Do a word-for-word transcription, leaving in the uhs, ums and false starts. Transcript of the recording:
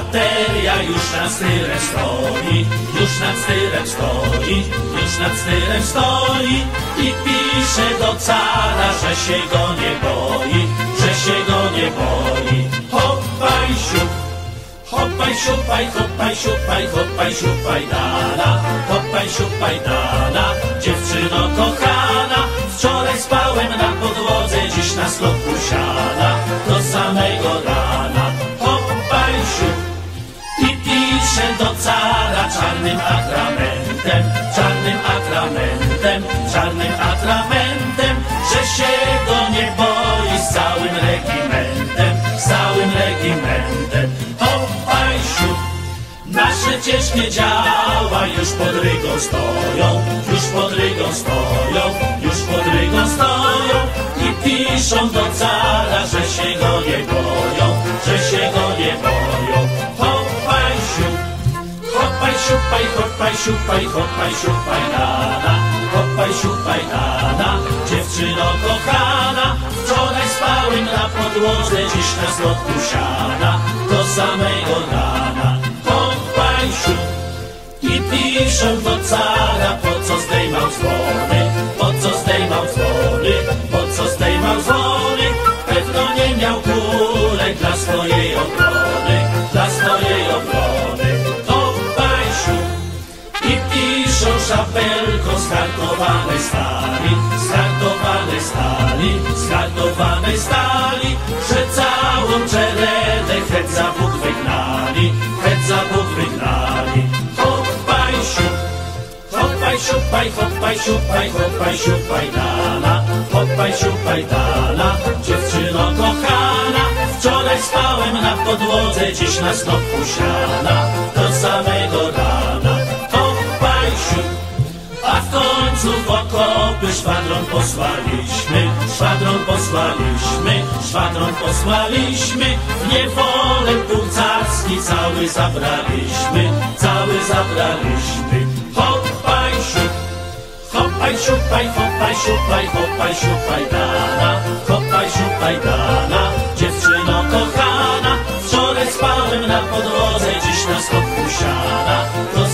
bateria już nad stylem stoi, już nad stylem stoi, już nad stylem stoi i pisze do cara, że się go nie boi, że się go nie boi. Hopaj siup, hopaj siupaj, hopaj siupaj, hopaj siupaj dana, hopaj siupaj dana, dziewczyno kochana, wczoraj spałem na podłodze, dziś na stopku siana, do samego rana. Hopaj siup i pisze do cara czarnym atramentem, czarnym atramentem, czarnym atramentem, że się go nie boi z całym regimentem, z całym regimentem. Hopaj siup, nasze ciężkie działa już pod rygą stoją, już pod rygą stoją, już pod rygą stoją i piszą do cara, że się go nie boją, że się go nie boją. Hopaj siup, hopaj siupaj, hopaj siupaj, hopaj siupaj dana, hopaj siupaj dana, dziewczyno kochana, wczoraj spałem na podłodze, dziś na stopku siana, do samego rana. Hopaj siup i piszę do cara, po co zdejmał dzwony, po co zdejmał dzwony, po co zdejmał dzwony, pewno nie miał kulek dla swojej obrony, dla swojej obrony. Hopaj siup i piszą szabelką z hartowanej stali, z hartowanej stali, z hartowanej stali, że całą czeredę het za Bóg wygnali, het za Bóg wygnali. Hopaj siup, hopaj siupaj, hopaj siupaj, hopaj siupaj dana, hopaj siupaj dana, dziewczyno kochana, wczoraj spałem na podłodze, dziś na stopku siana, do samego rana. Hopaj siup, a w końcu w okopy szwadron posłaliśmy, szwadron posłaliśmy, szwadron posłaliśmy, w niewolę pułk carski cały zabraliśmy, cały zabraliśmy. Hopaj siup, hopaj siupaj, hopaj siupaj, hopaj siupaj dana, hopaj siupaj dana, dziewczyno kochana, wczoraj spałem na podłodze, dziś na stopku siana, do